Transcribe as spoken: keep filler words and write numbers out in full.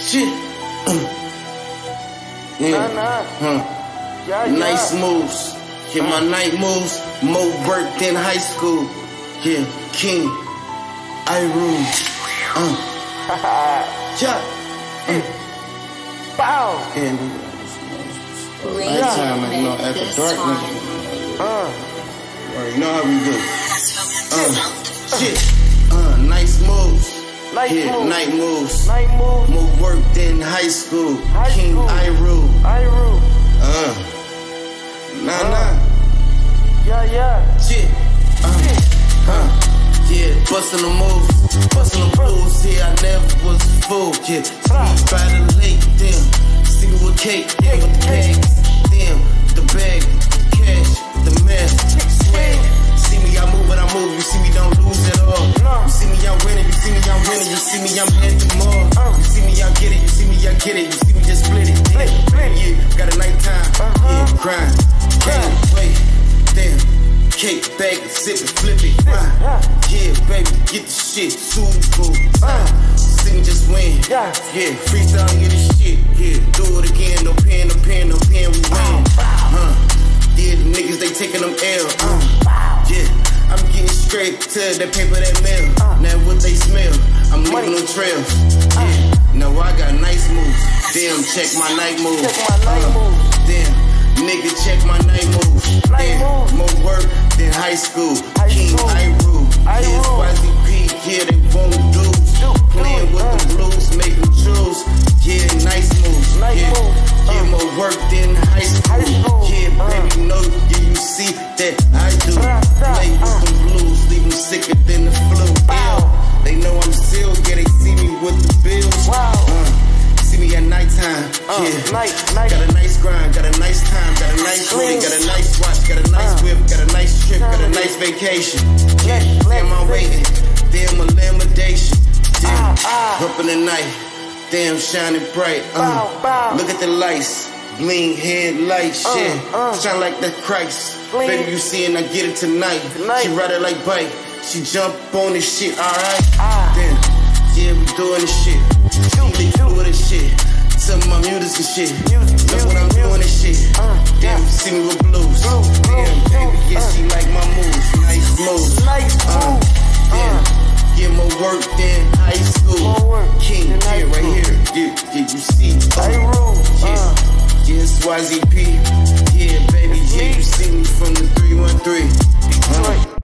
Shit. Uh. Yeah. Nah, nah. Huh. Yeah, yeah. Nice moves. Yeah, my night moves. More work than high school. Yeah, King. I rule. Uh. Yeah. Uh. Bow. And nighttime, like, you know, after dark, nigga. Uh. You know how we do. Uh. Shit. Uh. Nice moves. Night Yeah, moves. night moves. Night moves. More work than high school. High King school. I rule. I rule. Uh. Nah, Uh. nah. Yeah, yeah. Shit. Uh. Uh. Yeah, bustin' the moves. Bustin' the moves. Yeah, I never was a fool. Yeah. See me by the lake. Damn. See me with cake. Yeah, with the bags. Damn. The bag. Cash. The mess. Swag. See me, I move, but I move. You see me, don't lose at all. You see me, I'm winning. You see me, I'm winning. You see me, I'm at the mall. You see me, I get it. You see me, I get it. You see me, just split it. Damn. Yeah, got a nighttime. Yeah, grind. Can't wait. Damn. Cake, bag, sip it, flip it. Grind. Yeah, baby, get the shit. Super. Uh, see me just win. Yeah. Yeah, freestyle, get this shit. Yeah, do it again. No pen, no pen, no pen. We win. Huh. Yeah, the niggas, they taking them L. Uh. Yeah, I'm getting straight to that paper, that mail. Uh, now what they smell, I'm leaving them trails. Yeah, now I got nice moves. Damn, check my night moves. Check my night uh, moves. Damn, nigga, check my night moves. Night Damn, moves. more work than high school. High King school. I rule. I Yeah, rule. Y Z P, yeah, they won't lose. Playing with uh. the blues, make them choose. Yeah, nice moves. Nice yeah, moves. Uh. yeah, more work than high school. High school. Yeah, Uh. baby, you know, yeah, you see that I do. Play with Uh. them blues, leave them sicker than the flu. Yeah, they know I'm still, yeah, they see me with the bills. Wow. Uh, see me at nighttime, Uh, yeah. night, night. Got a nice grind, got a nice time, got a nice Clean. ring, got a nice watch, got a nice Uh. whip, got a nice trip, got a Turn nice it. vacation. Yeah, Let- damn, let- I'm waiting. Damn, a lamination. Damn, Ah, ah. up in the night. Damn, shining bright. Uh, Bow, bow. Look at the lights. Bling headlights, Uh, shit. uh. Shine like the Christ. Bling. Baby, you seeing, I get it tonight. Tonight. She ride it like bike. She jump on this shit, alright? Ah. Damn, yeah, we doing this shit. She doing this shit. Some of my music and shit. Music, Look what I'm music, doing this shit. Uh, Damn, yeah. you see me with blues. Blue, Damn, blue, baby, blue, yeah, uh. she like my moves. Nice moves. Nice Uh, move. damn, Uh. get more work than high school. More work King, than high yeah, right school. here. Yeah, yeah, you see. Uh, I rule. yeah, Uh. yeah, it's Y Z P. Yeah, baby, yeah, you see me from the three one three. Uh, Detroit.